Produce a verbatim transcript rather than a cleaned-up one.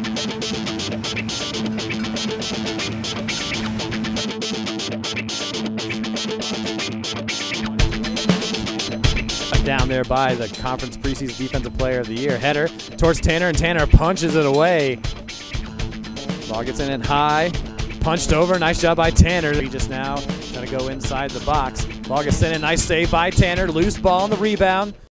Down there by the conference preseason defensive player of the year. Header towards Tanner, and Tanner punches it away. Ball gets in it high, punched over. Nice job by Tanner. He just now going to go inside the box. Ball gets in, a nice save by Tanner. Loose ball on the rebound.